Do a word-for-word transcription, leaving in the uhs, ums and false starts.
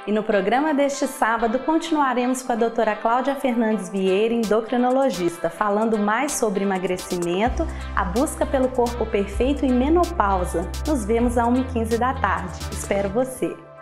E no programa deste sábado continuaremos com a doutora Cláudia Fernandes Vieira, endocrinologista, falando mais sobre emagrecimento, a busca pelo corpo perfeito e menopausa. Nos vemos às uma e quinze da tarde. Espero você!